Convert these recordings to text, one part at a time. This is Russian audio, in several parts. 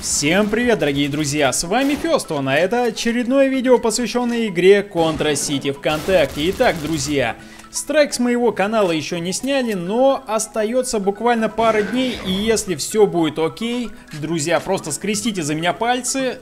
Всем привет, дорогие друзья, с вами Фёстон, а это очередное видео, посвященное игре Contra City ВКонтакте. Итак, друзья, страйк с моего канала еще не сняли, но остается буквально пара дней, и если все будет окей, друзья, просто скрестите за меня пальцы.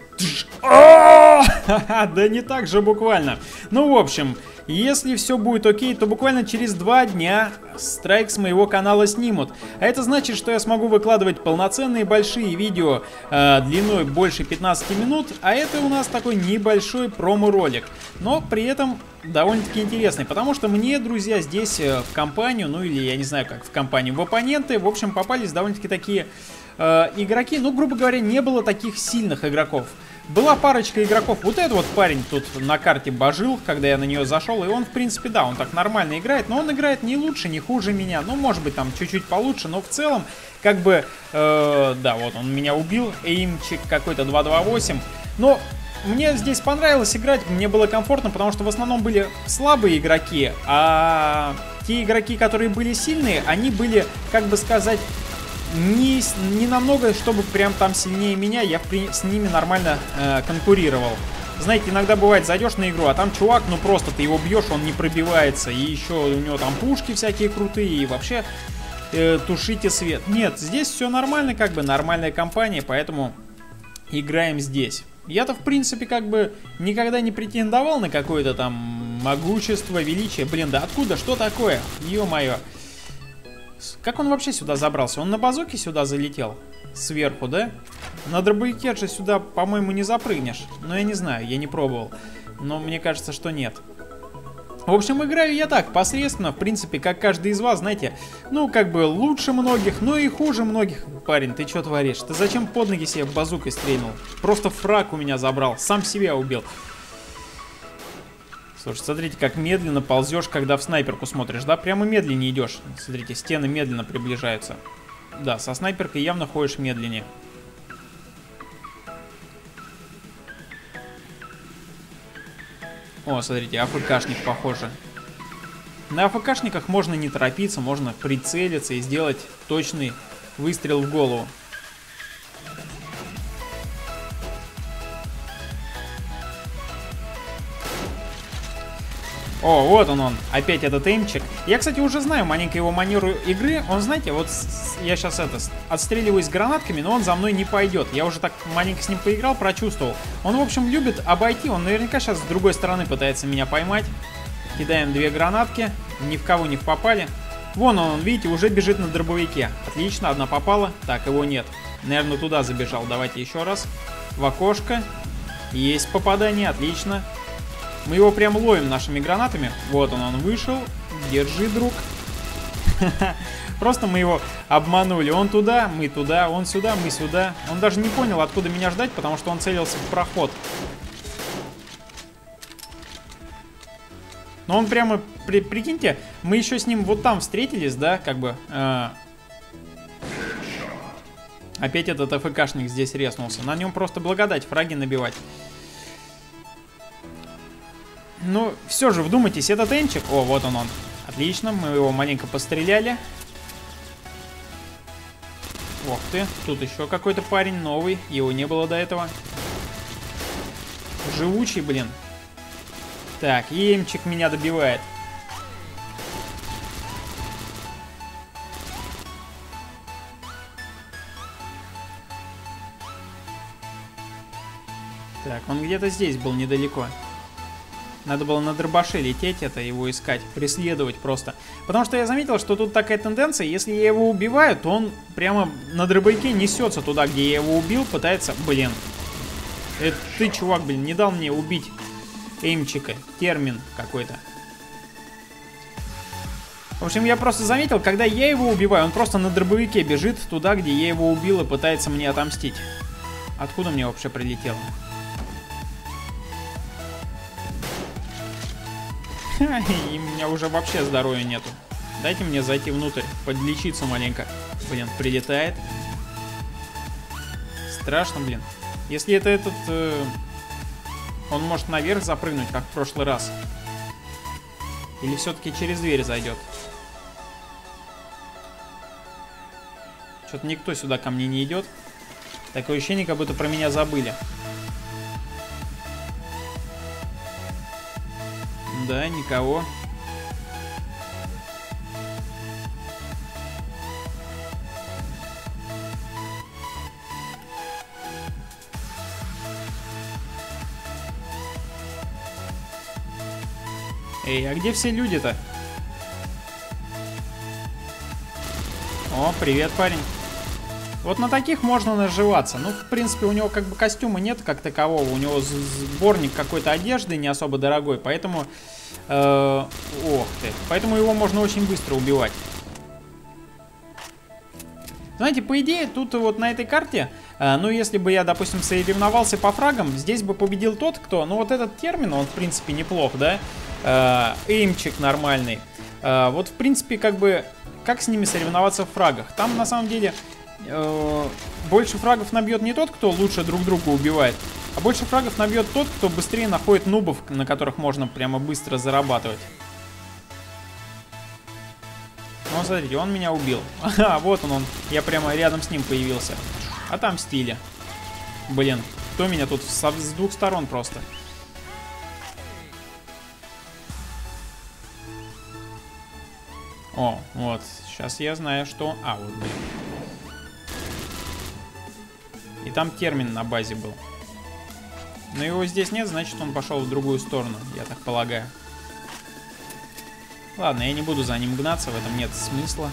Да не так же буквально. Ну, в общем, если все будет окей, то буквально через 2 дня страйк с моего канала снимут. А это значит, что я смогу выкладывать полноценные большие видео длиной больше 15 минут, а это у нас такой небольшой промо-ролик. Но при этом довольно-таки интересный, потому что мне, друзья, здесь в компанию, ну или я не знаю как в компанию, в оппоненты, в общем, попались довольно-таки такие игроки, ну, грубо говоря, не было таких сильных игроков. Была парочка игроков, вот этот вот парень тут на карте божил, когда я на нее зашел, и он, в принципе, да, он так нормально играет, но он играет не лучше, не хуже меня, ну, может быть, там, чуть-чуть получше, но в целом, как бы, да, вот он меня убил, эймчик какой-то 2.28, но мне здесь понравилось играть, мне было комфортно, потому что в основном были слабые игроки, а те игроки, которые были сильные, они были, как бы сказать, не намного, чтобы прям там сильнее меня, я с ними нормально конкурировал. Знаете, иногда бывает, зайдешь на игру, а там чувак, ну просто ты его бьешь, он не пробивается, и еще у него там пушки всякие крутые, и вообще тушите свет. Нет, здесь все нормально, как бы нормальная компания, поэтому играем здесь. Я-то, в принципе, как бы никогда не претендовал на какое-то там могущество, величие. Блин, да откуда? Что такое? Ё-моё. Как он вообще сюда забрался? Он на базуке сюда залетел? Сверху, да? На дробовике же сюда, по-моему, не запрыгнешь. Но я не знаю, я не пробовал. Но мне кажется, что нет. В общем, играю я так, посредственно, в принципе, как каждый из вас, знаете. Ну, как бы лучше многих, но и хуже многих. Парень, ты что творишь? Ты зачем под ноги себе базукой стрельнул? Просто фраг у меня забрал, сам себя убил. Слушай, смотрите, как медленно ползешь, когда в снайперку смотришь, да? Прямо медленнее идешь. Смотрите, стены медленно приближаются. Да, со снайперкой явно ходишь медленнее. О, смотрите, АФКшник похоже. На АФКшниках можно не торопиться, можно прицелиться и сделать точный выстрел в голову. О, вот он, опять этот эймчик. Я, кстати, уже знаю маленько его манеру игры. Он, знаете, вот я сейчас отстреливаюсь гранатками, но он за мной не пойдет. Я уже так маленько с ним поиграл, прочувствовал. Он, в общем, любит обойти. Он наверняка сейчас с другой стороны пытается меня поймать. Кидаем 2 гранатки. Ни в кого не попали. Вон он, видите, уже бежит на дробовике. Отлично, одна попала. Так, его нет. Наверное, туда забежал. Давайте еще раз. В окошко. Есть попадание, отлично. Мы его прям ловим нашими гранатами. Вот он вышел. Держи, друг. Просто мы его обманули. Он туда, мы туда, он сюда, мы сюда. Он даже не понял, откуда меня ждать, потому что он целился в проход. Но он прямо, прикиньте, мы еще с ним вот там встретились, да, как бы. Опять этот АФКшник здесь резнулся. На нем просто благодать, фраги набивать. Ну, все же, вдумайтесь, этот энчик... О, вот он. Отлично, мы его маленько постреляли. Ох ты, тут еще какой-то парень новый. Его не было до этого. Живучий, блин. Так, эмчик меня добивает. Так, он где-то здесь был, недалеко. Надо было на дробаше лететь, это его искать, преследовать просто. Потому что я заметил, что тут такая тенденция, если я его убиваю, то он прямо на дробовике несется туда, где я его убил, пытается... Блин. Это ты, чувак, блин, не дал мне убить эймчика. Термин какой-то. В общем, я просто заметил, когда я его убиваю, он просто на дробовике бежит туда, где я его убил, и пытается мне отомстить. Откуда мне вообще прилетело? И у меня уже вообще здоровья нету. Дайте мне зайти внутрь, подлечиться маленько. Блин, прилетает. Страшно, блин. Если это этот... он может наверх запрыгнуть, как в прошлый раз. Или все-таки через дверь зайдет. Что-то никто сюда ко мне не идет. Такое ощущение, как будто про меня забыли. Да, никого. Эй, а где все люди-то? О, привет, парень. Вот на таких можно наживаться. Ну, в принципе, у него как бы костюма нет как такового. У него сборник какой-то одежды не особо дорогой. Поэтому... ох ты. Поэтому его можно очень быстро убивать. Знаете, по идее, тут вот на этой карте... ну, если бы я, допустим, соревновался по фрагам, здесь бы победил тот, кто... Ну, вот этот термин, он, в принципе, неплох, да? Эймчик нормальный. Вот, в принципе, как бы... Как с ними соревноваться в фрагах? Там, на самом деле... больше фрагов набьет не тот, кто лучше друг друга убивает, а больше фрагов набьет тот, кто быстрее находит нубов, на которых можно прямо быстро зарабатывать. Ну, смотрите, он меня убил. А, вот он. Я прямо рядом с ним появился. Отомстили. Блин, кто меня тут с двух сторон просто. О, вот. Сейчас я знаю, что... А, вот, блин. И там термин на базе был. Но его здесь нет, значит, он пошел в другую сторону, я так полагаю. Ладно, я не буду за ним гнаться, в этом нет смысла.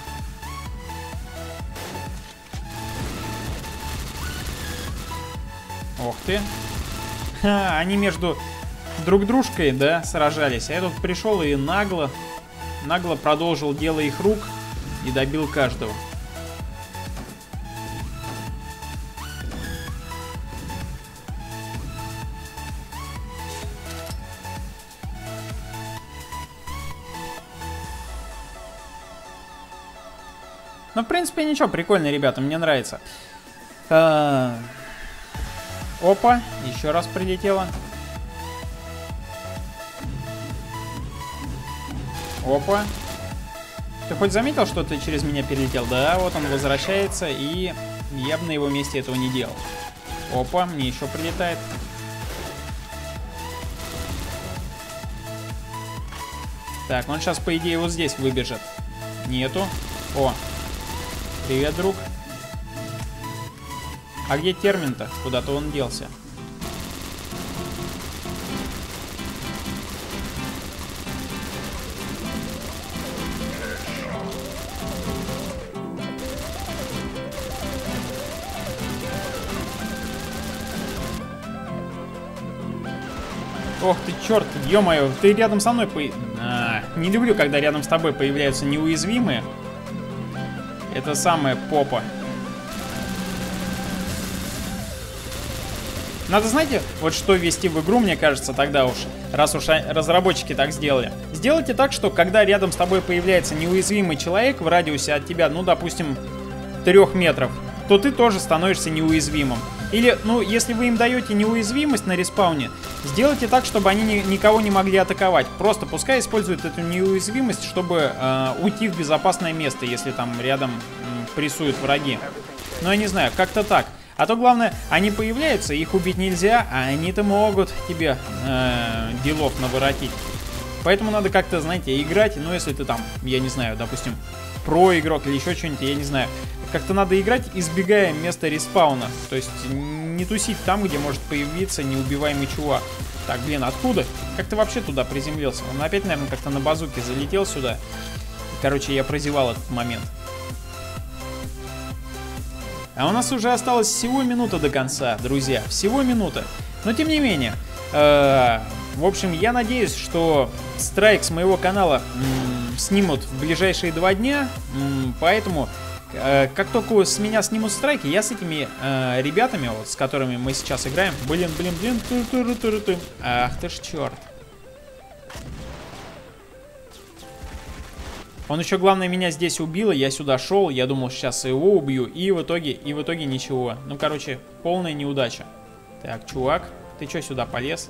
Ох ты. Ха, они между друг дружкой, да, сражались. А я тут пришел и нагло продолжил дело их рук и добил каждого. Ну, в принципе, ничего, прикольно, ребята, мне нравится. Опа, еще раз прилетело. Опа. Ты хоть заметил, что ты через меня перелетел? Да, вот он возвращается, и я бы на его месте этого не делал. Опа, мне еще прилетает. Так, он сейчас, по идее, вот здесь выбежит. Нету. О. Привет, друг. А где термин-то? Куда-то он делся. Ох ты, черт, ё-моё, ты рядом со мной не люблю, когда рядом с тобой появляются неуязвимые. Это самая попа. Надо, знаете, вот что ввести в игру, мне кажется, тогда уж, раз уж разработчики так сделали. Сделайте так, что когда рядом с тобой появляется неуязвимый человек в радиусе от тебя, ну, допустим, 3 метров, то ты тоже становишься неуязвимым. Или, ну, если вы им даете неуязвимость на респауне, сделайте так, чтобы они никого не могли атаковать. Просто пускай используют эту неуязвимость, чтобы уйти в безопасное место, если там рядом прессуют враги. Ну, я не знаю, как-то так. А то, главное, они появляются, их убить нельзя, а они-то могут тебе делов наворотить. Поэтому надо как-то, знаете, играть, ну, если ты там, я не знаю, допустим, про-игрок или еще что-нибудь, я не знаю. Как-то надо играть, избегая места респауна. То есть не тусить там, где может появиться неубиваемый чувак. Так, блин, откуда? Как ты вообще туда приземлился? Он опять, наверное, как-то на базуке залетел сюда. Короче, я прозевал этот момент. А у нас уже осталось всего минута до конца, друзья. Всего минута. Но тем не менее. В общем, я надеюсь, что страйк с моего канала снимут в ближайшие 2 дня. Поэтому... как только с меня снимут страйки, я с этими ребятами, вот, с которыми мы сейчас играем... Блин. Ах ты ж черт. Он еще, главное, меня здесь убил, и я сюда шел. Я думал, сейчас его убью, и в итоге ничего. Ну, короче, полная неудача. Так, чувак, ты что сюда полез?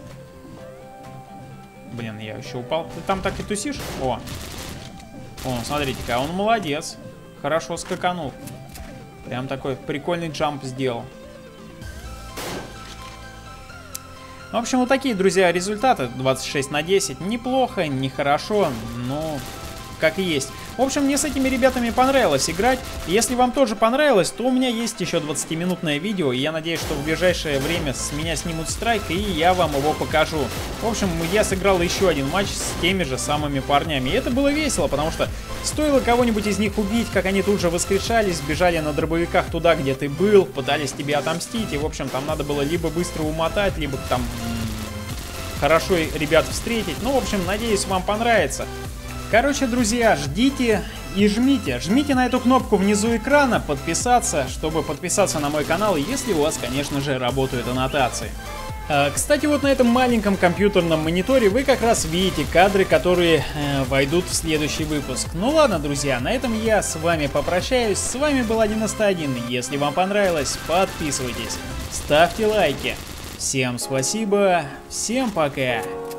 Блин, я еще упал. Ты там так и тусишь? О, смотрите-ка, он молодец. Хорошо скаканул. Прям такой прикольный джамп сделал. В общем, вот такие, друзья, результаты. 26 на 10. Неплохо, нехорошо, но как и есть. В общем, мне с этими ребятами понравилось играть. Если вам тоже понравилось, то у меня есть еще 20-минутное видео. И я надеюсь, что в ближайшее время с меня снимут страйк, и я вам его покажу. В общем, я сыграл еще один матч с теми же самыми парнями. И это было весело, потому что стоило кого-нибудь из них убить, как они тут же воскрешались, бежали на дробовиках туда, где ты был, пытались тебе отомстить. И, в общем, там надо было либо быстро умотать, либо там хорошо ребят встретить. Ну, в общем, надеюсь, вам понравится. Короче, друзья, ждите и жмите. Жмите на эту кнопку внизу экрана «Подписаться», чтобы подписаться на мой канал, если у вас, конечно же, работают аннотации. Кстати, вот на этом маленьком компьютерном мониторе вы как раз видите кадры, которые войдут в следующий выпуск. Ну ладно, друзья, на этом я с вами попрощаюсь. С вами был 191. Если вам понравилось, подписывайтесь, ставьте лайки. Всем спасибо, всем пока.